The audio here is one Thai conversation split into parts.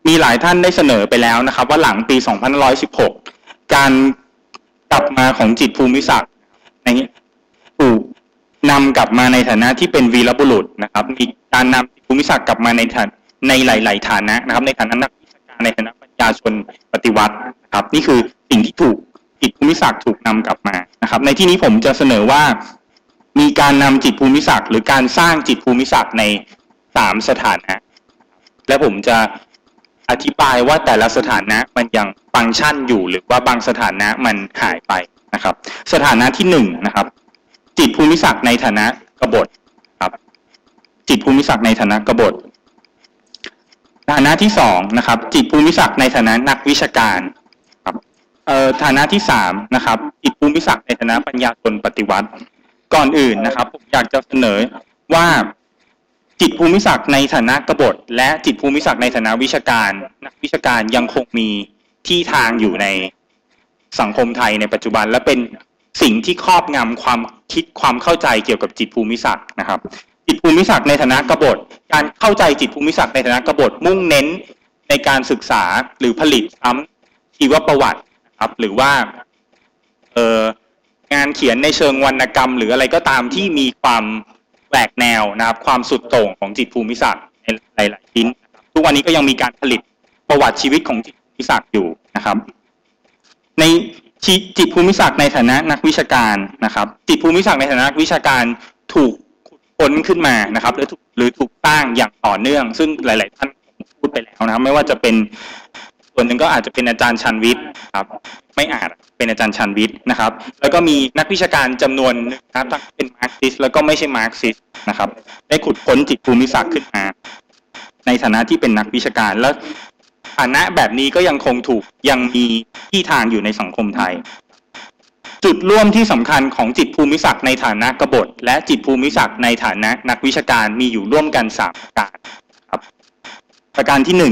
มีหลายท่านได้เสนอไปแล้วนะครับว่าหลังปี 2516 การกลับมาของจิตรภูมิศักดิ์ถูกนำกลับมาในฐานะที่เป็นวีรบุรุษนะครับมีการนำจิตรภูมิศักดิ์กลับมาในหลายๆฐานะนะครับในฐานะนักวิชาการในฐานะปัญญาชนปฏิวัตินะครับนี่คือสิ่งที่ถูกจิตรภูมิศักดิ์ถูกนำกลับมานะครับในที่นี้ผมจะเสนอว่ามีการนำจิตรภูมิศักดิ์หรือการสร้างจิตรภูมิศักดิ์ใน3 สถานะและผมจะอธิบายว่าแต่ละสถานะมันยังฟังก์ชันอยู่หรือว่าบางสถานะมันหายไปนะครับสถานะที่1นะครับจิตรภูมิศักดิ์ในฐานะกบฏครับจิตรภูมิศักดิ์ในฐานะกบฏฐานะที่2นะครับจิตรภูมิศักดิ์ในฐานะนักวิชาการครับฐานะที่3นะครับจิตรภูมิศักดิ์ในฐานะปัญญาชนปฏิวัติก่อนอื่นนะครับผมอยากจะเสนอว่าจิตรภูมิศักดิ์ในฐานะกบฏและจิตรภูมิศักดิ์ในฐานะวิชาการนักวิชาการยังคงมีที่ทางอยู่ในสังคมไทยในปัจจุบันและเป็นสิ่งที่ครอบงำความคิดความเข้าใจเกี่ยวกับจิตรภูมิศักดิ์นะครับจิตรภูมิศักดิ์ในฐานะกบฏการเข้าใจจิตรภูมิศักดิ์ในฐานะกบฏมุ่งเน้นในการศึกษาหรือผลิตซ้ำชีวประวัตินะครับหรือว่างานเขียนในเชิงวรรณกรรมหรืออะไรก็ตามที่มีความแปลกแนวนะครับความสุดโต่งของจิตรภูมิศักดิ์ในหลายๆชิ้นทุกวันนี้ก็ยังมีการผลิตประวัติชีวิตของจิตรภูมิศักดิ์อยู่นะครับในจิตรภูมิศักดิ์ในฐานะนักวิชาการนะครับจิตรภูมิศักดิ์ในฐานะนักวิชาการถูกขุดค้นขึ้นมานะครับหรือถูกสร้างอย่างต่อเนื่องซึ่งหลายๆท่านพูดไปแล้วนะครับไม่ว่าจะเป็นส่วนหนึ่งก็อาจจะเป็นอาจารย์ชันวิทย์ครับไม่อาจเป็นอาจารย์ชันวิทย์นะครับแล้วก็มีนักวิชาการจำนวนนึงนะครับทั้งเป็นมาร์กซิสแล้วก็ไม่ใช่มาร์กซิสนะครับได้ขุดค้นจิตรภูมิศักดิ์ขึ้นมาในฐานะที่เป็นนักวิชาการและฐานะแบบนี้ก็ยังมีที่ทางอยู่ในสังคมไทยจุดร่วมที่สำคัญของจิตรภูมิศักดิ์ในฐานะกบฏและจิตรภูมิศักดิ์ในฐานะนักวิชาการมีอยู่ร่วมกัน3 ประการครับประการที่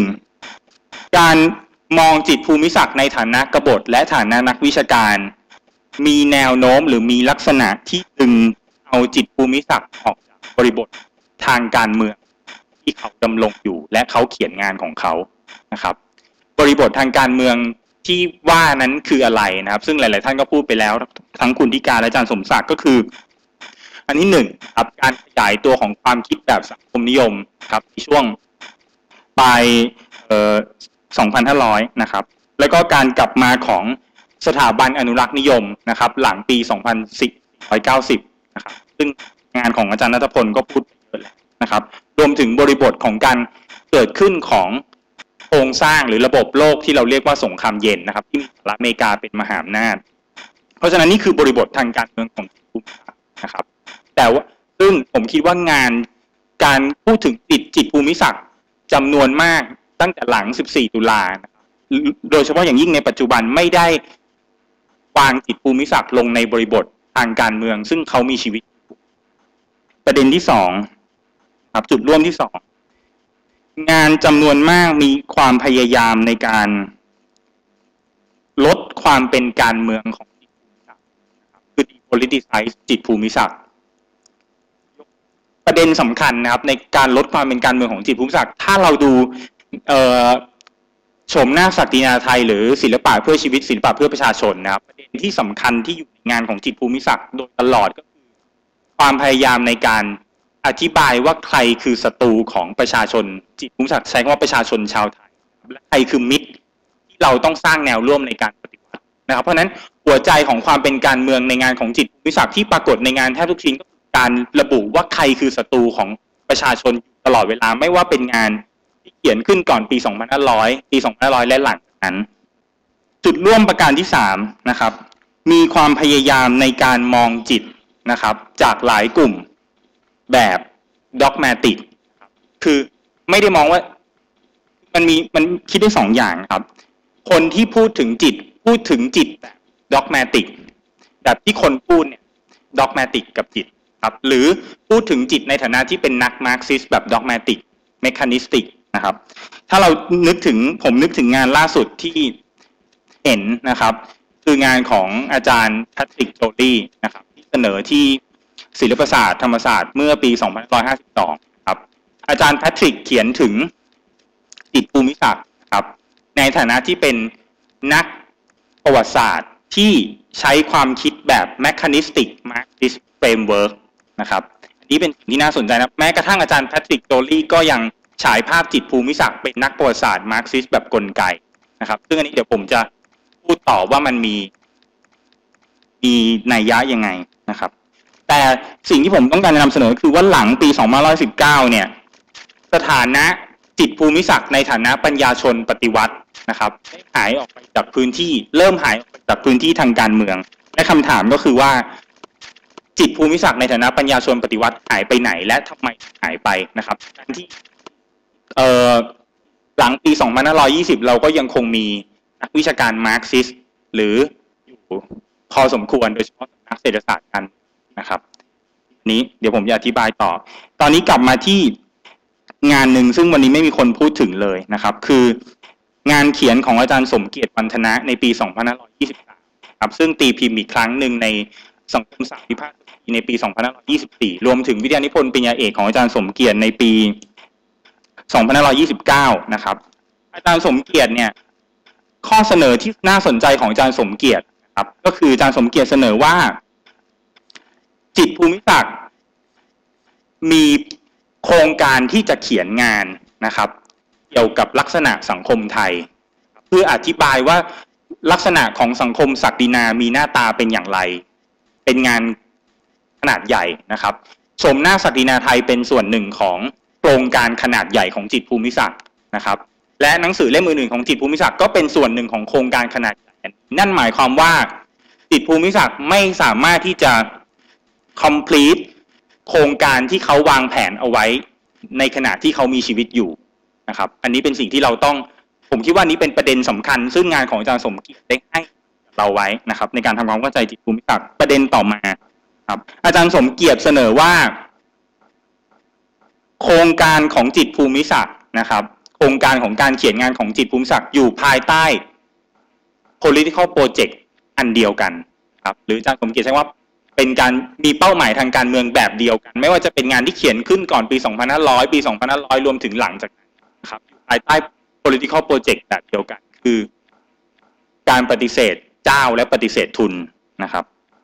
1การมองจิตรภูมิศักดิ์ในฐานะกบฏและฐานะนักวิชาการมีแนวโน้มหรือมีลักษณะที่ดึงเอาจิตรภูมิศักดิ์ออกจากบริบททางการเมืองที่เขาดำรงอยู่และเขาเขียนงานของเขานะครับบริบททางการเมืองที่ว่านั้นคืออะไรนะครับซึ่งหลายๆท่านก็พูดไปแล้วทั้งคุณธิการและอาจารย์สมศักดิ์ก็คืออันที่1ครับการขยายตัวของความคิดแบบสังคมนิยมครับในช่วงปลาย2,500 นะครับแล้วก็การกลับมาของสถาบันอนุรักษ์นิยมนะครับหลังปี2490นะครับซึ่งงานของอาจารย์ณัฐพลก็พูดไปเยอะแล้วนะครับรวมถึงบริบทของการเกิดขึ้นของโครงสร้างหรือระบบโลกที่เราเรียกว่าสงครามเย็นนะครับที่มีสหรัฐอเมริกาเป็นมหาอำนาจเพราะฉะนั้นนี่คือบริบททางการเมืองของภูมิศักดิ์นะครับแต่ว่าซึ่งผมคิดว่างานการพูดถึงจิตภูมิศักดิ์จำนวนมากตั้งแต่หลัง14 ตุลาโดยเฉพาะอย่างยิ่งในปัจจุบันไม่ได้วางจิตภูมิศักดิ์ลงในบริบททางการเมืองซึ่งเขามีชีวิตประเด็นที่2ครับจุดร่วมที่2งานจำนวนมากมีความพยายามในการลดความเป็นการเมืองของจิตภูมิศักดิ์คือ depoliticize จิตภูมิศักดิ์ประเด็นสำคัญนะครับในการลดความเป็นการเมืองของจิตภูมิศักดิ์ถ้าเราดูชมหน้าศักดินาไทยหรือศิลปะเพื่อชีวิตศิลปะเพื่อประชาชนนะครับประเด็นที่สำคัญที่อยู่ในงานของจิตรภูมิศักดิ์โดยตลอดก็คือความพยายามในการอธิบายว่าใครคือศัตรูของประชาชนจิตรภูมิศักดิ์ใช้คำว่าประชาชนชาวไทยและใครคือมิตรที่เราต้องสร้างแนวร่วมในการปฏิบัตินะครับเพราะฉะนั้นหัวใจของความเป็นการเมืองในงานของจิตรภูมิศักดิ์ที่ปรากฏในงานแทบทุกชิ้นก็คือการระบุว่าใครคือศัตรูของประชาชนตลอดเวลาไม่ว่าเป็นงานที่เขียนขึ้นก่อนปี2500 ปี2500และหลังจากนั้นจุดร่วมประการที่3นะครับมีความพยายามในการมองจิตนะครับจากหลายกลุ่มแบบด็อกแมติกคือไม่ได้มองว่ามันคิดได้2 อย่างครับคนที่พูดถึงจิตแบบด็อกแมติกแบบที่คนพูดเนี่ยด็อกแมติกกับจิตครับหรือพูดถึงจิตในฐานะที่เป็นนักมาร์กซิสแบบด็อกแมติกเมคานิสติกนะครับถ้าเราผมนึกถึงงานล่าสุดที่เห็นนะครับคืองานของอาจารย์แพทริกโจลี่นะครับที่เสนอที่ศิลปศาสตร์ธรรมศาสตร์เมื่อปี2552ครับอาจารย์แพทริกเขียนถึงจิตภูมิศักดิ์ครับในฐานะที่เป็นนักประวัติศาสตร์ที่ใช้ความคิดแบบ mechanistic Marxist framework นะครับอันนี้เป็นสิ่งที่น่าสนใจนะแม้กระทั่งอาจารย์แพทริกโดลี่ก็ยังฉายภาพจิตรภูมิศักดิ์เป็นนักประวัติศาสตร์มาร์กซิสต์แบบกลไกนะครับซึ่งอันนี้เดี๋ยวผมจะพูดต่อว่ามันมีนัยยะยังไงนะครับแต่สิ่งที่ผมต้องการจะนำเสนอคือว่าหลังปี2519เนี่ยสถานะจิตรภูมิศักดิ์ในฐานะปัญญาชนปฏิวัตินะครับได้หายออกไปจากพื้นที่เริ่มหายออกไปจากพื้นที่ทางการเมืองและคำถามก็คือว่าจิตรภูมิศักดิ์ในฐานะปัญญาชนปฏิวัติหายไปไหนและทำไมหายไปนะครับทั้งที่หลังปี2520เราก็ยังคงมีนักวิชาการมาร์กซิสต์หรืออยู่พอสมควรโดยเฉพาะนักเศรษฐศาสตร์กันนะครับนี้เดี๋ยวผมจะอธิบายต่อตอนนี้กลับมาที่งานหนึ่งซึ่งวันนี้ไม่มีคนพูดถึงเลยนะครับคืองานเขียนของอาจารย์สมเกียรติวันธนะในปี2523ครับซึ่งตีพิมพ์อีกครั้งหนึ่งในสังคมศาสตร์วิพากษ์ในปี2524รวมถึงวิทยานิพนธ์ปริญญาเอกของอาจารย์สมเกียรติในปี2529นะครับอาจารย์สมเกียรติเนี่ยข้อเสนอที่น่าสนใจของอาจารย์สมเกียรติครับก็คืออาจารย์สมเกียรติเสนอว่าจิตรภูมิศักดิ์มีโครงการที่จะเขียนงานนะครับเกี่ยวกับลักษณะสังคมไทยเพื่ออธิบายว่าลักษณะของสังคมศักดินามีหน้าตาเป็นอย่างไรเป็นงานขนาดใหญ่นะครับชมหน้าศักดินาไทยเป็นส่วนหนึ่งของโครงการขนาดใหญ่ของจิตรภูมิศักดิ์นะครับและหนังสือเล่มอื่นๆของจิตรภูมิศักดิ์ก็เป็นส่วนหนึ่งของโครงการขนาดใหญ่นั่นหมายความว่าจิตรภูมิศักดิ์ไม่สามารถที่จะ complete โครงการที่เขาวางแผนเอาไว้ในขณะที่เขามีชีวิตอยู่นะครับอันนี้เป็นสิ่งที่เราต้องผมคิดว่านี้เป็นประเด็นสำคัญซึ่งงานของอาจารย์สมเกียรติได้ให้เราไว้นะครับในการทำความเข้าใจจิตรภูมิศักดิ์ประเด็นต่อมาครับอาจารย์สมเกียรติเสนอว่าโครงการของจิตรภูมิศักดิ์นะครับโครงการของการเขียนงานของจิตรภูมิศักดิ์อยู่ภายใต้ political project อันเดียวกันครับหรืออาจารย์สมเกียรติใช้ว่าเป็นการมีเป้าหมายทางการเมืองแบบเดียวกันไม่ว่าจะเป็นงานที่เขียนขึ้นก่อนปี2500ปี2500รวมถึงหลังจากนั้นนะครับภายใต้ political project แบบเดียวกันคือการปฏิเสธเจ้าและปฏิเสธทุนนะครับ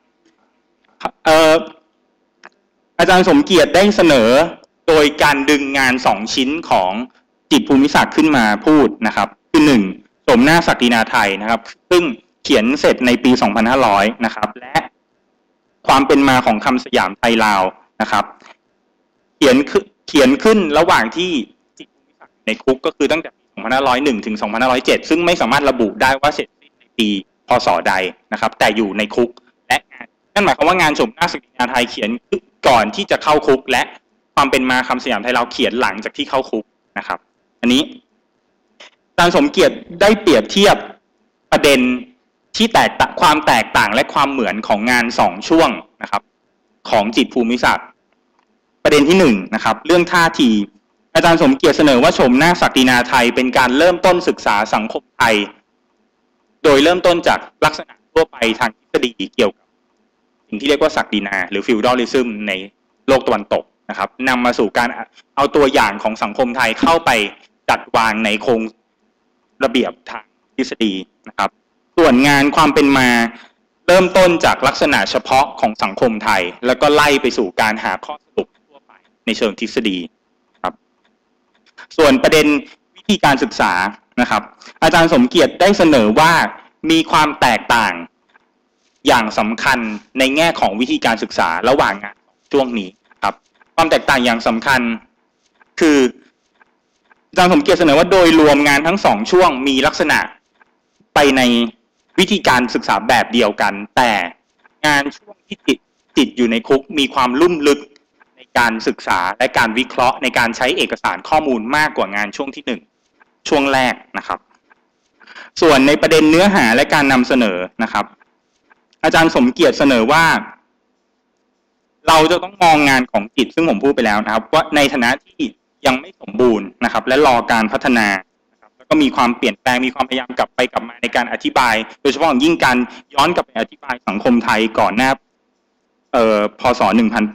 อาจารย์สมเกียรติได้เสนอโดยการดึงงาน2ชิ้นของจิตรภูมิศักดิ์ขึ้นมาพูดนะครับคือ1ชมหน้าศักดินาไทยนะครับซึ่งเขียนเสร็จในปี2500นะครับและความเป็นมาของคำสยามไทยลาวนะครับเขียนขึ้นระหว่างที่จิตรภูมิศักดิ์ในคุกก็คือตั้งแต่ปี2501ถึง2507ซึ่งไม่สามารถระบุได้ว่าเสร็จในปีพ.ศ.ใดนะครับแต่อยู่ในคุกและนั่นหมายความว่างานชมหน้าศักดินาไทยเขียนก่อนที่จะเข้าคุกและความเป็นมาคำสยามไทยลาวเขียนหลังจากที่เข้าคุกนะครับอันนี้อาจารย์สมเกียรติได้เปรียบเทียบประเด็นที่ความแตกต่างและความเหมือนของงาน2ช่วงนะครับของจิตรภูมิศักดิ์ประเด็นที่1นะครับเรื่องท่าทีอาจารย์สมเกียรติเสนอว่าชมหน้าศักดินาไทยเป็นการเริ่มต้นศึกษาสังคมไทยโดยเริ่มต้นจากลักษณะทั่วไปทางทฤษฎีเกี่ยวกับสิ่งที่เรียกว่าศักดินาหรือฟิวดอลิซึมในโลกตะวันตกนะครับนำมาสู่การเอาตัวอย่างของสังคมไทยเข้าไปจัดวางในโครงระเบียบทางทฤษฎีนะครับส่วนงานความเป็นมาเริ่มต้นจากลักษณะเฉพาะของสังคมไทยแล้วก็ไล่ไปสู่การหาข้อสรุปทั่วไปในเชิงทฤษฎีครับส่วนประเด็นวิธีการศึกษานะครับอาจารย์สมเกียรติได้เสนอว่ามีความแตกต่างอย่างสำคัญในแง่ของวิธีการศึกษาระหว่างงานช่วงนี้ครับความแตกต่างอย่างสำคัญคืออาจารย์สมเกียรติเสนอว่าโดยรวมงานทั้ง2ช่วงมีลักษณะไปในวิธีการศึกษาแบบเดียวกันแต่งานช่วงที่ติดอยู่ในคุกมีความลุ่มลึกในการศึกษาและการวิเคราะห์ในการใช้เอกสารข้อมูลมากกว่างานช่วงที่1ช่วงแรกนะครับส่วนในประเด็นเนื้อหาและการนำเสนอนะครับอาจารย์สมเกียรติเสนอว่าเราจะต้องมองงานของจิตซึ่งผมพูดไปแล้วนะครับว่าในฐานะที่ยังไม่สมบูรณ์นะครับและรอการพัฒนาก็มีความเปลี่ยนแปลงมีความพยายามกลับไปกลับมาในการอธิบายโดยเฉพาะอย่างยิ่งการย้อนกลับไปอธิบายสังคมไทยก่อนหน้าพ.ศ.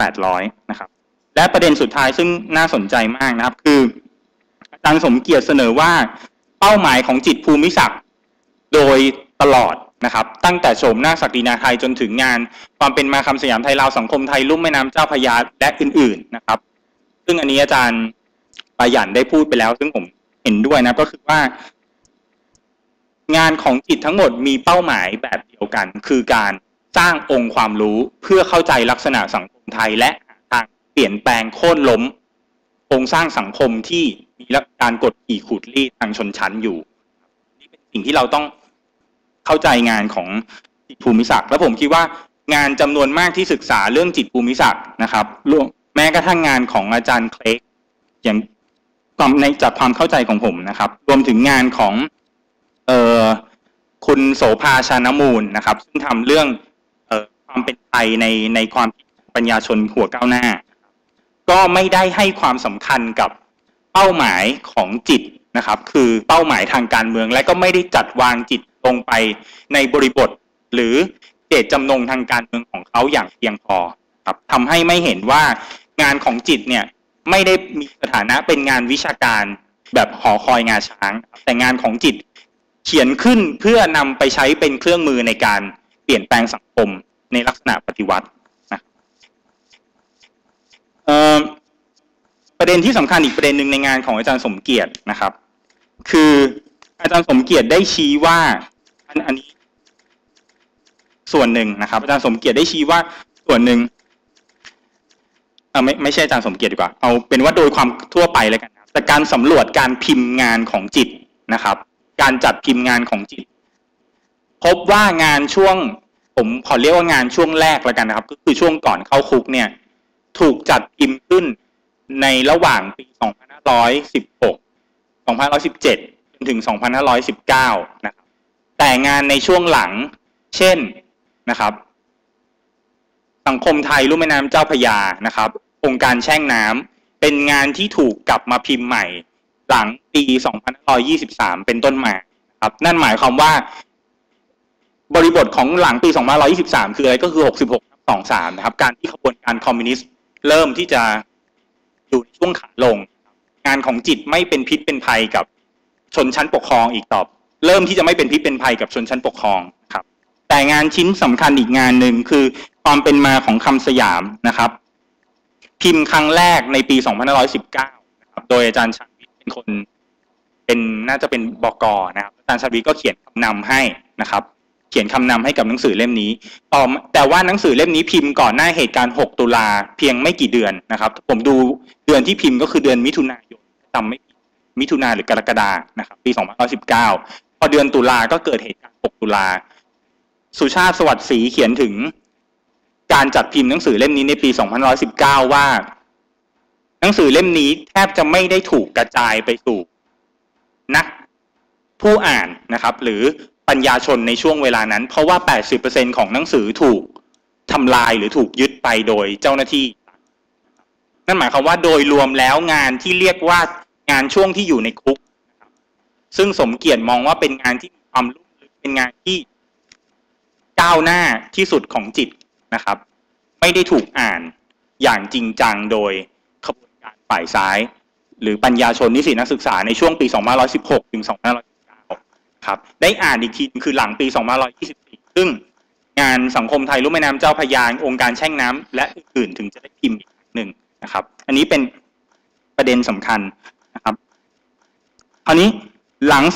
1800นะครับและประเด็นสุดท้ายซึ่งน่าสนใจมากนะครับคืออาจารย์สมเกียรติเสนอว่าเป้าหมายของจิตรภูมิศักดิ์โดยตลอดนะครับตั้งแต่โฉมหน้าศักดินาไทยจนถึงงานความเป็นมาคำสยามไทยลาวสังคมไทยลุ่มแม่น้ำเจ้าพระยาและอื่นๆนะครับซึ่งอันนี้อาจารย์ปายันได้พูดไปแล้วซึ่งผมเห็นด้วยนะก็คือว่างานของจิตทั้งหมดมีเป้าหมายแบบเดียวกันคือการสร้างองค์ความรู้เพื่อเข้าใจลักษณะสังคมไทยและทางเปลี่ยนแปลงโค่นล้มโครงสร้างสังคมที่มีการกดขี่ขูดรีดทางชนชั้นอยู่นี่เป็นสิ่งที่เราต้องเข้าใจงานของจิตรภูมิศักดิ์และผมคิดว่างานจำนวนมากที่ศึกษาเรื่องจิตรภูมิศักดิ์นะครับแม้กระทั่งงานของอาจารย์เคลกอย่างในจากความเข้าใจของผมนะครับรวมถึงงานของคุณโสภาชานมูลนะครับซึ่งทำเรื่องความเป็นไทยในความปัญญาชนหัวก้าวหน้าก็ไม่ได้ให้ความสำคัญกับเป้าหมายของจิตนะครับคือเป้าหมายทางการเมืองและก็ไม่ได้จัดวางจิตลงไปในบริบทหรือเจตจำนงทางการเมืองของเขาอย่างเพียงพอครับทำให้ไม่เห็นว่างานของจิตเนี่ยไม่ได้มีสถานะเป็นงานวิชาการแบบหอคอยงาช้างแต่งานของจิตเขียนขึ้นเพื่อนำไปใช้เป็นเครื่องมือในการเปลี่ยนแปลงสังคมในลักษณะปฏิวัตินะประเด็นที่สำคัญอีกประเด็นหนึ่งในงานของอาจารย์สมเกียรตินะครับคืออาจารย์สมเกียรติได้ชี้ว่าอันนี้ส่วนหนึ่งนะครับอาจารย์สมเกียรติได้ชี้ว่าส่วนหนึ่งไม่ใช่อาจารย์สมเกียรติดีกว่าเอาเป็นว่าโดยความทั่วไปเลยกันแต่การสำรวจการพิมพ์งานของจิตนะครับการจัดพิมพ์งานของจิตพบว่างานช่วงผมขอเรียกว่างานช่วงแรกแล้วกันนะครับก็คือช่วงก่อนเข้าคุกเนี่ยถูกจัดพิมพ์ขึ้นในระหว่างปี2516 2517จนถึง2519นะครับแต่งานในช่วงหลังเช่นนะครับสังคมไทยลุ่มแม่น้ำเจ้าพระยานะครับองค์การแช่งน้ำเป็นงานที่ถูกกลับมาพิมพ์ใหม่หลังปี2523เป็นต้นมาครับนั่นหมายความว่าบริบทของหลังปี2523คืออะไรก็คือ66/23นะครับการที่ขบวนการคอมมิวนิสต์เริ่มที่จะอยู่ในช่วงขาลงงานของจิตไม่เป็นพิษเป็นภัยกับชนชั้นปกครองอีกต่อเริ่มที่จะไม่เป็นพิษเป็นภัยกับชนชั้นปกครองครับแต่งานชิ้นสำคัญอีกงานหนึ่งคือความเป็นมาของคำสยามนะครับพิมพ์ครั้งแรกในปี2519นะครับโดยอาจารย์ชาญวิทย์เป็นคนน่าจะเป็นบก.นะครับอาจารย์ชาญวิทย์ก็เขียนคำนำให้นะครับเขียนคำนำให้กับหนังสือเล่มนี้แต่ว่าหนังสือเล่มนี้พิมพ์ก่อนหน้าเหตุการณ์6 ตุลาเพียงไม่กี่เดือนนะครับผมดูเดือนที่พิมพ์ก็คือเดือนมิถุนายนจำไม่ผิดมิถุนาหรือกรกฎานะครับปี2519พอเดือนตุลาก็เกิดเหตุการณ์6 ตุลาสุชาติสวัสดิ์ศรีเขียนถึงการจัดพิมพ์หนังสือเล่มนี้ในปี2519ว่าหนังสือเล่มนี้แทบจะไม่ได้ถูกกระจายไปสู่นักผู้อ่านนะครับหรือปัญญาชนในช่วงเวลานั้นเพราะว่า 80% ของหนังสือถูกทำลายหรือถูกยึดไปโดยเจ้าหน้าที่นั่นหมายความว่าโดยรวมแล้วงานที่เรียกว่างานช่วงที่อยู่ในคุกซึ่งสมเกียรติมองว่าเป็นงานที่มีความลุ่มลึกเป็นงานที่ก้าวหน้าที่สุดของจิตนะครับไม่ได้ถูกอ่านอย่างจริงจังโดยขบวนการฝ่ายซ้ายหรือปัญญาชนนิสิตนักศึกษาในช่วงปี2516ถึง2519ครับได้อ่านอีกทีคือหลังปี2524ซึ่งงานสังคมไทยลุ่มแม่น้ำเจ้าพระยาองค์การแช่งน้ำและอื่นๆถึงจะได้พิมพ์อีกครั้งหนึ่งนะครับอันนี้เป็นประเด็นสำคัญนะครับคราวนี้หลัง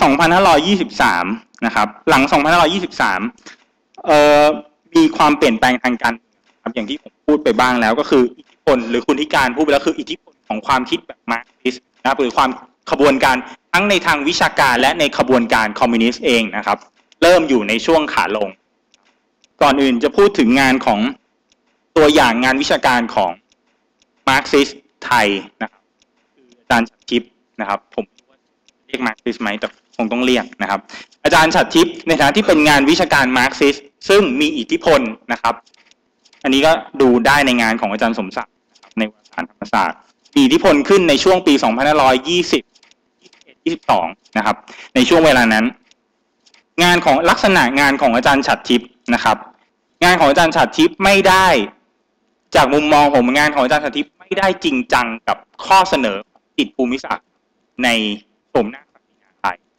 2523นะครับหลัง2523มีความเปลี่ยนแปลงทางการครับอย่างที่ผมพูดไปบ้างแล้วก็คืออิทธิพลหรือคุณธิการพูดไปแล้วคืออิทธิพลของความคิดแบบมาร์กซิสต์นะครับหรือความขบวนการทั้งในทางวิชาการและในขบวนการคอมมิวนิสต์เองนะครับเริ่มอยู่ในช่วงขาลงก่อนอื่นจะพูดถึงงานของตัวอย่างงานวิชาการของมาร์กซิสต์ไทยนะครับคืออาจารย์ฉัตรทิพย์นะครับผมเรียกมาร์กซิสต์ไหมแต่คงต้องเรียกนะครับอาจารย์ฉัตรทิพย์ในฐานะที่เป็นงานวิชาการมาร์กซิสต์ซึ่งมีอิทธิพลนะครับอันนี้ก็ดูได้ในงานของอาจารย์สมศักดิ์ในวารสารธรรมศาสตร์มีอิทธิพลขึ้นในช่วงปี2520-21-22นะครับในช่วงเวลานั้นงานของลักษณะงานของอาจารย์ฉัตรทิพย์นะครับงานของอาจารย์ฉัตรทิพย์ไม่ได้จากมุมมองผมงานของอาจารย์ฉัตรทิพย์ไม่ได้จริงจังกับข้อเสนอจิตรภูมิศักดิ์ในโฉมหน้าศักดินาไทย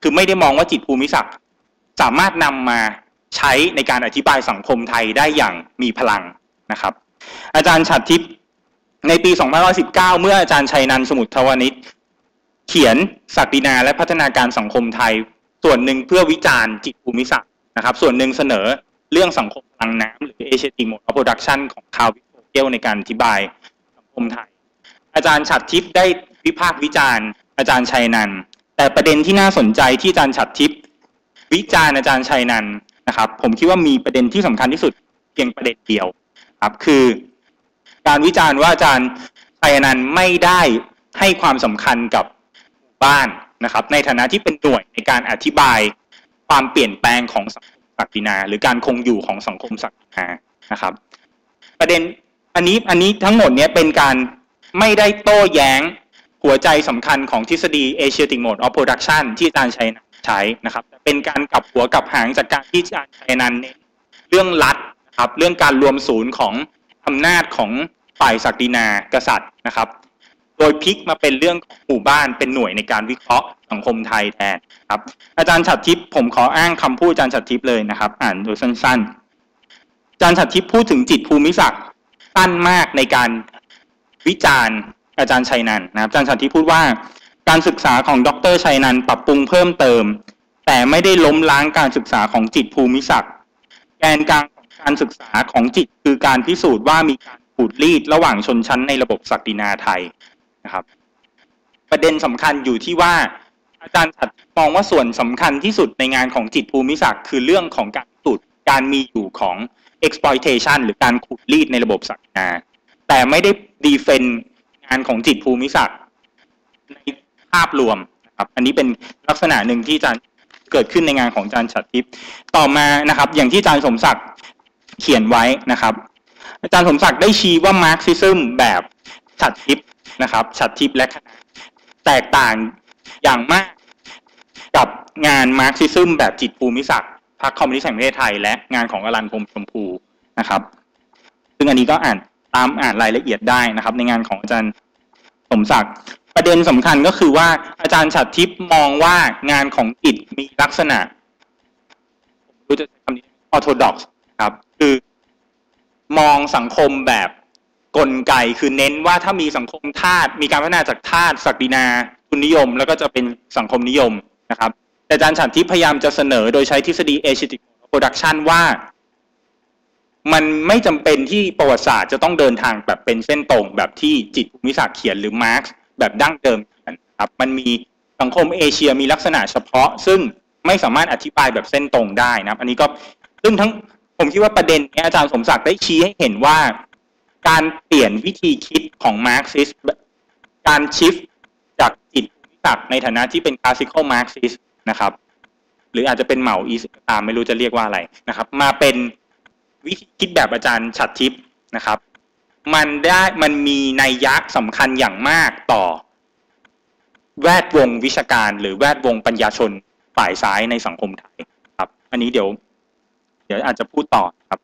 คือไม่ได้มองว่าจิตภูมิศักดิ์สามารถนำมาใช้ในการอธิบายสังคมไทยได้อย่างมีพลังนะครับอาจารย์ฉัตรทิพย์ในปี 2519 เมื่ออาจารย์ชัยนันท์สมุทรทวานิชเขียนศักดินาและพัฒนาการสังคมไทยส่วนหนึ่งเพื่อวิจารณ์จิตภูมิศักดิ์นะครับส่วนหนึ่งเสนอเรื่องสังคมพลังน้ำหรือ Asiatic Mode of Production ของคาร์ล วิโกเกลในการอธิบายสังคมไทยอาจารย์ฉัตรทิพย์ได้วิพากษ์วิจารณ์อาจารย์ชัยนันท์แต่ประเด็นที่น่าสนใจที่อาจารย์ฉัตรทิพย์วิจารณ์อาจารย์ชัยนันท์นะครับผมคิดว่ามีประเด็นที่สำคัญที่สุดเพียงประเด็นเดียวครับคือการวิจารณ์ว่าอาจารย์ชัยนันท์ไม่ได้ให้ความสำคัญกับหมู่บ้านนะครับในฐานะที่เป็นหน่วยในการอธิบายความเปลี่ยนแปลงของสังคมศักดินาหรือการคงอยู่ของสังคมศักดินานะครับประเด็นอันนี้ทั้งหมดเนี้ยเป็นการไม่ได้โต้แย้งหัวใจสำคัญของทฤษฎี Asiatic Mode of Production ที่อาจารย์ชัยนันท์ใช้นะครับเป็นการกลับหัวกลับหางจากการที่อาจารย์ชัยนันท์เน้นเรื่องรัฐนะครับเรื่องการรวมศูนย์ของอำนาจของฝ่ายศักดินากษัตริย์นะครับโดยพลิกมาเป็นเรื่องของหมู่บ้านเป็นหน่วยในการวิเคราะห์สังคมไทยแทนครับอาจารย์ฉัตรทิพย์ผมขออ้างคำพูดอาจารย์ฉัตรทิพย์เลยนะครับอ่านโดยสั้นๆอาจารย์ฉัตรทิพย์พูดถึงจิตภูมิศักดิ์สั้นมากในการวิจารณ์อาจารย์ชัยนันท์นะครับอาจารย์ฉัตรทิพย์พูดว่าการศึกษาของดร.ชัยนันท์ปรับปรุงเพิ่มเติมแต่ไม่ได้ล้มล้างการศึกษาของจิตภูมิศักดิ์แกนกลางของการศึกษาของจิตคือการพิสูจน์ว่ามีการขูดรีดระหว่างชนชั้นในระบบศักดินาไทยนะครับประเด็นสำคัญอยู่ที่ว่าอาจารย์ฉัตรมองว่าส่วนสำคัญที่สุดในงานของจิตภูมิศักดิ์คือเรื่องของการพิสูจน์การมีอยู่ของ exploitation หรือการขูดรีดในระบบศักดินาแต่ไม่ได้ defend งานของจิตภูมิศักดิ์ในภาพรวมนะครับอันนี้เป็นลักษณะหนึ่งที่อาจารย์เกิดขึ้นในงานของอาจารย์ฉัตรทิพย์ต่อมานะครับอย่างที่อาจารย์สมศักดิ์เขียนไว้นะครับอาจารย์สมศักดิ์ได้ชี้ว่ามาร์กซิซึมแบบฉัตรทิพย์นะครับฉัตรทิพย์และคณะแตกต่างอย่างมากกับงานมาร์กซิซึมแบบจิตภูมิศักดิ์พรรคคอมมิวนิสต์แห่งประเทศไทยและงานของอรัญพรหมชมพูนะครับซึ่งอันนี้ก็อ่านรายละเอียดได้นะครับในงานของอาจารย์สมศักดิ์ประเด็นสำคัญก็คือว่าอาจารย์ฉัตรทิพย์มองว่างานของจิตมีลักษณะผมรู้จะใช้คำนี้ออร์โธดอกซ์ครับคือมองสังคมแบบกลไกคือเน้นว่าถ้ามีสังคมทาสมีการพัฒนาจากทาสศักดินาทุนนิยมแล้วก็จะเป็นสังคมนิยมนะครับแต่อาจารย์ฉัตรทิพย์พยายามจะเสนอโดยใช้ทฤษฎี Asiatic Production ว่ามันไม่จำเป็นที่ประวัติศาสตร์จะต้องเดินทางแบบเป็นเส้นตรงแบบที่จิตภูมิศักดิ์เขียนหรือมาร์กซ์แบบดั้งเดิมครับมันมีสังคมเอเชียมีลักษณะเฉพาะซึ่งไม่สามารถอธิบายแบบเส้นตรงได้นะครับอันนี้ก็ซึ่งทั้งผมคิดว่าประเด็นนี้อาจารย์สมศักดิ์ได้ชี้ให้เห็นว่าการเปลี่ยนวิธีคิดของมาร์กซิสการชิฟจากจิตภูมิศักดิ์ในฐานะที่เป็นคลาสสิคอลมาร์กซิสนะครับหรืออาจจะเป็นเหมาอีสตามไม่รู้จะเรียกว่าอะไรนะครับมาเป็นวิธีคิดแบบอาจารย์ฉัตรทิพย์นะครับมันมีนัยยะสำคัญอย่างมากต่อแวดวงวิชาการหรือแวดวงปัญญาชนฝ่ายซ้ายในสังคมไทยครับอันนี้เดี๋ยวอาจจะพูดต่อครับ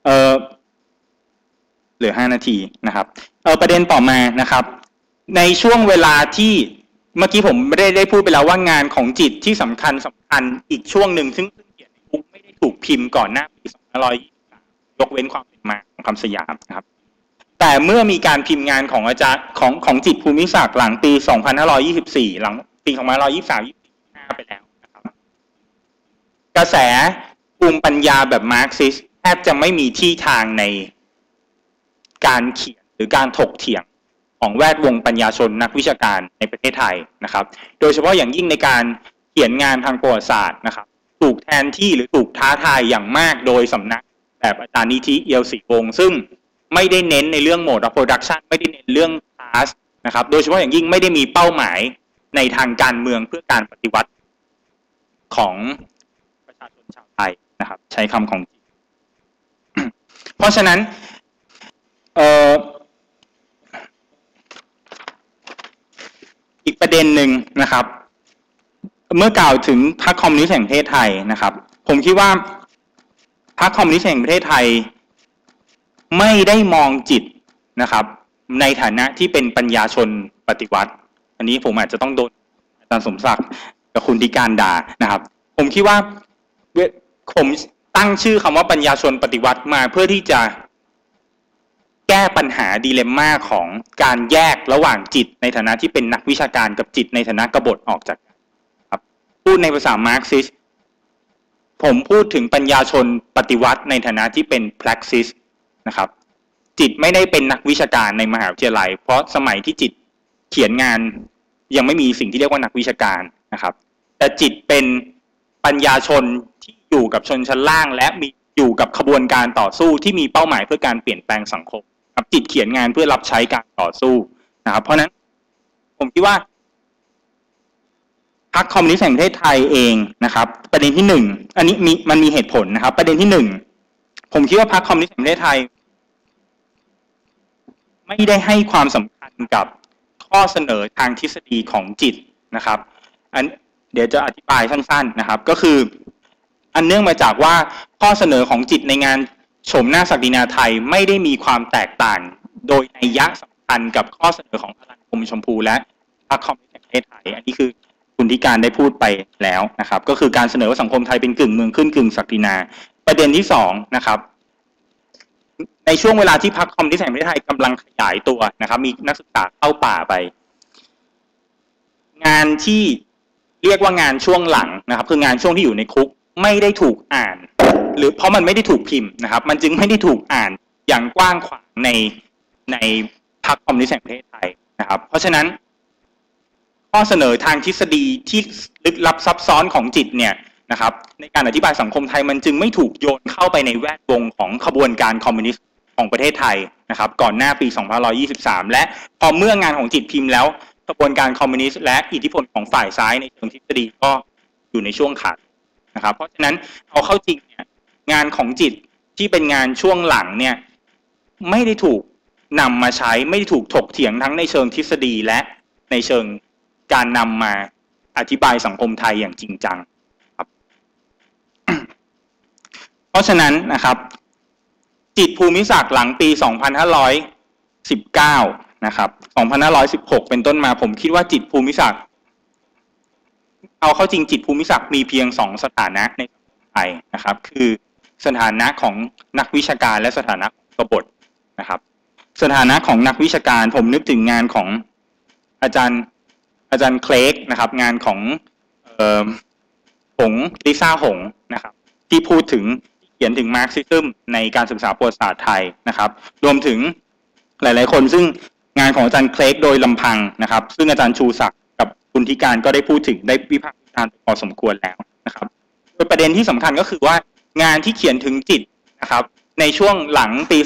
เหลือ5 นาทีนะครับประเด็นต่อมานะครับในช่วงเวลาที่เมื่อกี้ผมไม่ได้พูดไปแล้วว่างานของจิตที่สำคัญอีกช่วงหนึ่งซึ่งเขียนในบุ๊กไม่ได้ถูกพิมพ์ก่อนหน้าปี2523ยกเว้นความเป็นมาของคำสยามนะครับแต่เมื่อมีการพิมพ์งานของอาจารย์ของจิตภูมิศักดิ์หลังปี2524หลังปี2523-25ไปแล้วนะครับกระแสภูมิปัญญาแบบมาร์กซิสแทบจะไม่มีที่ทางในการเขียนหรือการถกเถียงของแวดวงปัญญาชนนักวิชาการในประเทศไทยนะครับโดยเฉพาะอย่างยิ่งในการเขียนงานทางประวัติศาสตร์นะครับถูกแทนที่หรือถูกท้าทายอย่างมากโดยสำนักแบบอาจารย์นิธิเอียวศรีวงศ์ซึ่งไม่ได้เน้นในเรื่อง mode of production ไม่ได้เน้นเรื่อง class นะครับโดยเฉพาะอย่างยิ่งไม่ได้มีเป้าหมายในทางการเมืองเพื่อการปฏิวัติของประชาชนชาวไทยนะครับใช้คำของจริง เพราะฉะนั้นอีกประเด็นหนึ่งนะครับเมื่อกล่าวถึงพรรคคอมมิวนิสต์แห่งประเทศไทยนะครับผมคิดว่าพรรคคอมมิวนิสต์แห่งประเทศไทยไม่ได้มองจิตนะครับในฐานะที่เป็นปัญญาชนปฏิวัติอันนี้ผมอาจจะต้องโดนอาจารย์สมศักดิ์กับคุณธิการดานะครับผมคิดว่าผมตั้งชื่อคำว่าปัญญาชนปฏิวัติมาเพื่อที่จะแก้ปัญหาดิเลมม่าของการแยกระหว่างจิตในฐานะที่เป็นนักวิชาการกับจิตในฐานะกบฏออกจากกันครับพูดในภาษามาร์กซิสผมพูดถึงปัญญาชนปฏิวัติในฐานะที่เป็น praxis นะครับจิตไม่ได้เป็นนักวิชาการในมหาวิทยาลัยเพราะสมัยที่จิตเขียนงานยังไม่มีสิ่งที่เรียกว่านักวิชาการนะครับแต่จิตเป็นปัญญาชนที่อยู่กับชนชั้นล่างและมีอยู่กับขบวนการต่อสู้ที่มีเป้าหมายเพื่อการเปลี่ยนแปลงสังคมครับจิตเขียนงานเพื่อรับใช้การต่อสู้นะครับเพราะนั้นผมคิดว่าพรรคคอมมิวนิสต์แห่งประเทศไทยเองนะครับประเด็นที่หนึ่งอันนี้มันมีเหตุผลนะครับประเด็นที่หนึ่งผมคิดว่าพรรคคอมมิวนิสต์แห่งประเทศไทยไม่ได้ให้ความสำคัญกับข้อเสนอทางทฤษฎีของจิตนะครับเดี๋ยวจะอธิบายสั้นๆนะครับก็คืออันเนื่องมาจากว่าข้อเสนอของจิตในงานโฉมหน้าศักดินาไทยไม่ได้มีความแตกต่างโดยนัยยะสำคัญกับข้อเสนอของพรรคคมชมพูและพรรคคอมมิวนิสต์แห่งประเทศไทยอันนี้คือคุณธิการได้พูดไปแล้วนะครับก็คือการเสนอว่าสังคมไทยเป็นกึ่งเมืองขึ้นกึ่งศักดินาประเด็นที่สองนะครับในช่วงเวลาที่พรรคคอมมิวนิสต์แห่งประเทศไทยกำลังขยายตัวนะครับมีนักศึกษาเข้าป่าไปงานที่เรียกว่างานช่วงหลังนะครับคืองานช่วงที่อยู่ในคุกไม่ได้ถูกอ่านหรือเพราะมันไม่ได้ถูกพิมพ์นะครับมันจึงไม่ได้ถูกอ่านอย่างกว้างขวางในพรรคคอมมิวนิสต์แห่งประเทศไทยนะครับเพราะฉะนั้นข้อเสนอทางทฤษฎีที่ลึกลับซับซ้อนของจิตเนี่ยนะครับในการอธิบายสังคมไทยมันจึงไม่ถูกโยนเข้าไปในแวดวงของขบวนการคอมมิวนิสต์ของประเทศไทยนะครับก่อนหน้าปี 2523 และพอเมื่องานของจิตพิมพ์แล้วกระบวนการคอมมิวนิสต์และอิทธิพลของฝ่ายซ้ายในเชิงทฤษฎีก็อยู่ในช่วงขาดนะครับเพราะฉะนั้นเอาเข้าจริงเนี่ยงานของจิตที่เป็นงานช่วงหลังเนี่ยไม่ได้ถูกนำมาใช้ไม่ได้ถูกถกเถียงทั้งในเชิงทฤษฎีและในเชิงการนำมาอธิบายสังคมไทยอย่างจริงจังครับ เพราะฉะนั้นนะครับจิตภูมิศักดิ์หลังปี 2519 นะครับ2516 เป็นต้นมาผมคิดว่าจิตภูมิศักดิ์เอาเข้าจริงจิตภูมิศักดิ์มีเพียง2สถานะในสังคมไทยนะครับคือสถานะของนักวิชาการและสถานะของกบฏนะครับสถานะของนักวิชาการผมนึกถึงงานของอาจารย์เคลกนะครับงานของหงลิซ่าหงนะครับที่พูดถึงเขียนถึงมาร์กซิซึมในการศึกษาประวัติศาสตร์ไทยนะครับรวมถึงหลายๆคนซึ่งงานของอาจารย์เคลกโดยลำพังนะครับซึ่งอาจารย์ชูศักดิ์กับคุณธิการก็ได้พูดถึงได้วิพากษ์วิจารณ์พอสมควรแล้วนะครับโดยประเด็นที่สำคัญก็คือว่างานที่เขียนถึงจิตนะครับในช่วงหลังปี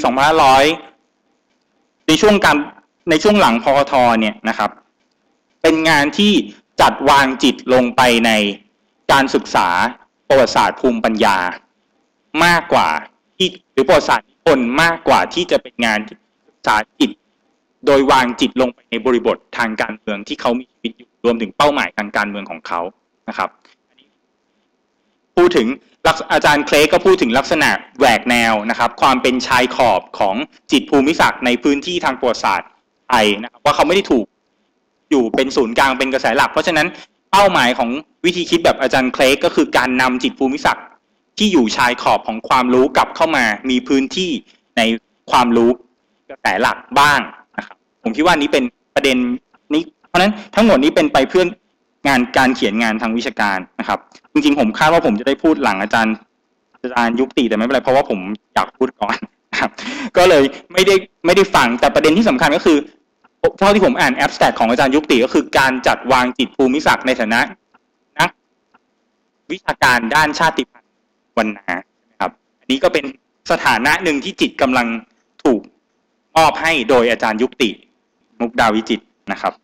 2500 ในช่วงหลังพคท.เนี่ยนะครับเป็นงานที่จัดวางจิตลงไปในการศึกษาประวัติศาสตร์ภูมิปัญญามากกว่าที่หรือประวัติศาสตร์คนมากกว่าที่จะเป็นงานศึกษาจิตโดยวางจิตลงไปในบริบททางการเมืองที่เขามีชีวิตอยู่รวมถึงเป้าหมายทางการเมืองของเขานะครับพูดถึงอาจารย์เคลก็พูดถึงลักษณะแหวกแนวนะครับความเป็นชายขอบของจิตภูมิศักดิ์ในพื้นที่ทางประวัติศาสตร์ไทยนะครับว่าเขาไม่ได้ถูกอยู่เป็นศูนย์กลางเป็นกระแสหลักเพราะฉะนั้นเป้าหมายของวิธีคิดแบบอาจารย์เคลก็คือการนำจิตภูมิศักดิ์ที่อยู่ชายขอบของความรู้กลับเข้ามามีพื้นที่ในความรู้กระแสหลักบ้างนะครับผมคิดว่านี้เป็นประเด็นนี้เพราะฉะนั้นทั้งหมดนี้เป็นไปเพื่องานการเขียนงานทางวิชาการนะครับจริงๆผมคาดว่าผมจะได้พูดหลังอาจารย์ยุติแต่ไม่เป็นไรเพราะว่าผมอยากพูดก่อนนะครับก็เลยไม่ได้ฟังแต่ประเด็นที่สำคัญก็คือเท่าที่ผมอ่านแอบสแตรกของอาจารย์ยุติก็คือการจัดวางจิตภูมิศักดิ์ในฐานะนักวิชาการด้านชาติพันธุ์วรรณะนะครับอันนี้ก็เป็นสถานะหนึ่งที่จิตกำลังถูกมอบให้โดยอาจารย์ยุติมุกดาวิจิตรนะครับ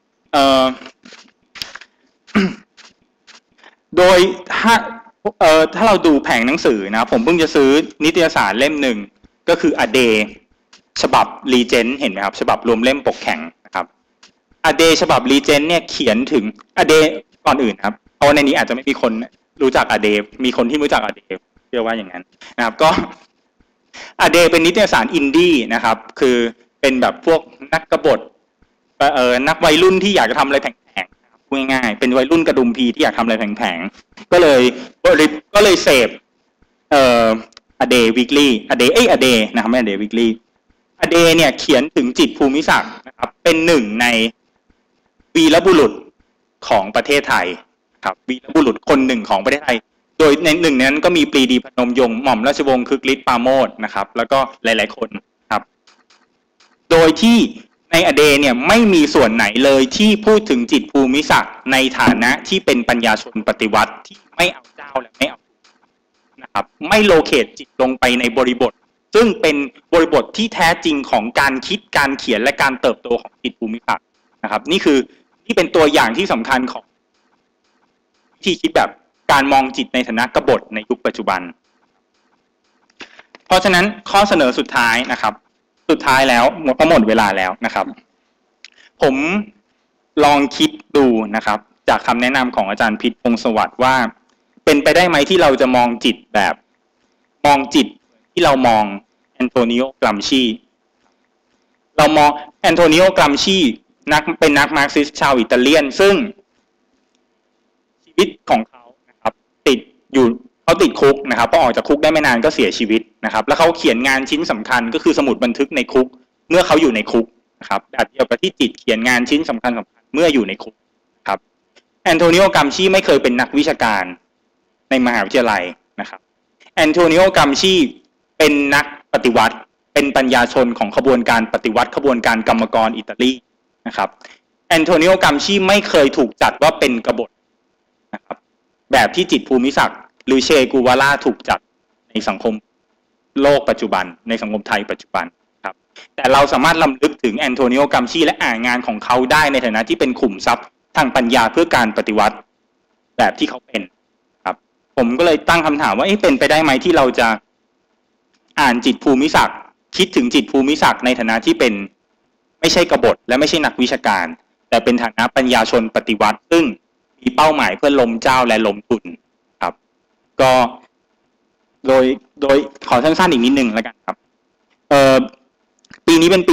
โดยถ้าเราดูแผงหนังสือนะผมเพิ่งจะซื้อนิตยสารเล่มหนึ่งก็คือ A Day ฉบับ Legend เห็นไหมครับฉบับรวมเล่มปกแข็งนะครับ A Day ฉบับ Legend เนี่ยเขียนถึง A Day ก่อนอื่นครับเพราะในนี้อาจจะไม่มีคนรู้จัก A Day มีคนที่รู้จัก A Day เชื่อว่าอย่างนั้นนะครับก็ A Day เป็นนิตยสารอินดี้นะครับคือเป็นแบบพวกนักกบฏนักวัยรุ่นที่อยากจะทำอะไรแผลงๆนะครับพูดง่ายๆเป็นวัยรุ่นกระดุมพีที่อยากทำอะไรแผงๆก็เลยเสพอเดย์วีคลี่อเดย์นะครับไม่อเดย์วีคลี่อเดย์เนี่ยเขียนถึงจิตรภูมิศักดิ์นะครับเป็นหนึ่งในวีรบุรุษของประเทศไทยครับวีรบุรุษคนหนึ่งของประเทศไทยโดยในหนึ่งนั้นก็มีปรีดีพนมยงค์หม่อมราชวงศ์คึกฤทธิ์ปราโมชนะครับแล้วก็หลายๆคนครับโดยที่ในอเดย์เนี่ยไม่มีส่วนไหนเลยที่พูดถึงจิตรภูมิศักดิ์ในฐานะที่เป็นปัญญาชนปฏิวัติที่ไม่เอาเจ้าและไม่เอานะครับไม่โลเคตจิตลงไปในบริบทซึ่งเป็นบริบทที่แท้จริงของการคิดการเขียนและการเติบโตของจิตรภูมิศักดิ์นะครับนี่เป็นตัวอย่างที่สำคัญของที่คิดแบบการมองจิตในฐานะกบฏในยุคปัจจุบันเพราะฉะนั้นข้อเสนอสุดท้ายนะครับสุดท้ายแล้วหมดเวลาแล้วนะครับผมลองคิดดูนะครับจากคำแนะนำของอาจารย์พิษพงษ์สวัสดิ์ว่าเป็นไปได้ไหมที่เราจะมองจิตแบบมองจิตที่เรามองแอนโทนิโอกรัมชีเรามองแอนโทนิโอกรัมชีเป็นนักมาร์กซิสต์ชาวอิตาเลียนซึ่งชีวิตของเขานะครับเขาติดคุกนะครับพอออกจากคุกได้ไม่นานก็เสียชีวิตนะครับแล้วเขาเขียนงานชิ้นสำคัญก็คือสมุดบันทึกในคุกเมื่อเขาอยู่ในคุกนะครับแบบเดียวกับที่จิตเขียนงานชิ้นสำคัญเมื่ออยู่ในคุกครับแอนโทนิโอกรัมชีไม่เคยเป็นนักวิชาการในมหาวิทยาลัยนะครับแอนโทนิโอกรัมชีเป็นนักปฏิวัติเป็นปัญญาชนของขบวนการปฏิวัติขบวนการกรรมกรอิตาลีนะครับแอนโทนิโอกรัมชีไม่เคยถูกจัดว่าเป็นกบฏนะครับแบบที่จิตรภูมิศักดิ์หรือเชกูวาร่าถูกจัดในสังคมโลกปัจจุบันในสังคมไทยปัจจุบันครับแต่เราสามารถล้ำลึกถึงแอนโทนิโอกรัมชีและอ่านงานของเขาได้ในฐานะที่เป็นขุมทรัพย์ทางปัญญาเพื่อการปฏิวัติแบบที่เขาเป็นครับผมก็เลยตั้งคำถามว่าเป็นไปได้ไหมที่เราจะอ่านจิตรภูมิศักดิ์คิดถึงจิตรภูมิศักดิ์ในฐานะที่เป็นไม่ใช่กบฏและไม่ใช่นักวิชาการแต่เป็นฐานะปัญญาชนปฏิวัติซึ่งมีเป้าหมายเพื่อล้มเจ้าและล้มทุนครับก็โดยขอสั้นๆอีกนิดนึงแล้วกันครับปีนี้เป็นปี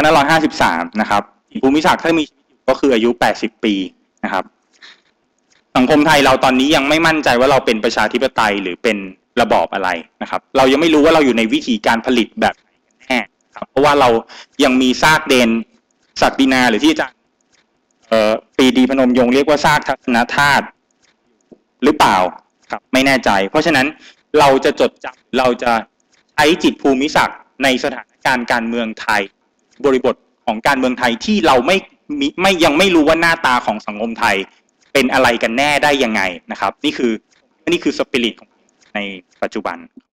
2553 นะครับจิตรภูมิศักดิ์ถ้ามีชีวิตอยู่ก็คืออายุ 80 ปีนะครับสังคมไทยเราตอนนี้ยังไม่มั่นใจว่าเราเป็นประชาธิปไตยหรือเป็นระบอบอะไรนะครับเรายังไม่รู้ว่าเราอยู่ในวิธีการผลิตแบบไหนกันแน่ครับเพราะว่าเรายังมีซากเดนศักดินาหรือที่อาจารย์ปรีดีพนมยงค์เรียกว่าซากทัศนธาตุหรือเปล่าครับไม่แน่ใจเพราะฉะนั้นเราจะจดจำเราจะใช้จิตรภูมิศักดิ์ในสถานการณ์การเมืองไทยบริบทของการเมืองไทยที่เรายังไม่รู้ว่าหน้าตาของสังคมไทยเป็นอะไรกันแน่ได้ยังไงนะครับนี่คือสปิริตของในปัจจุบัน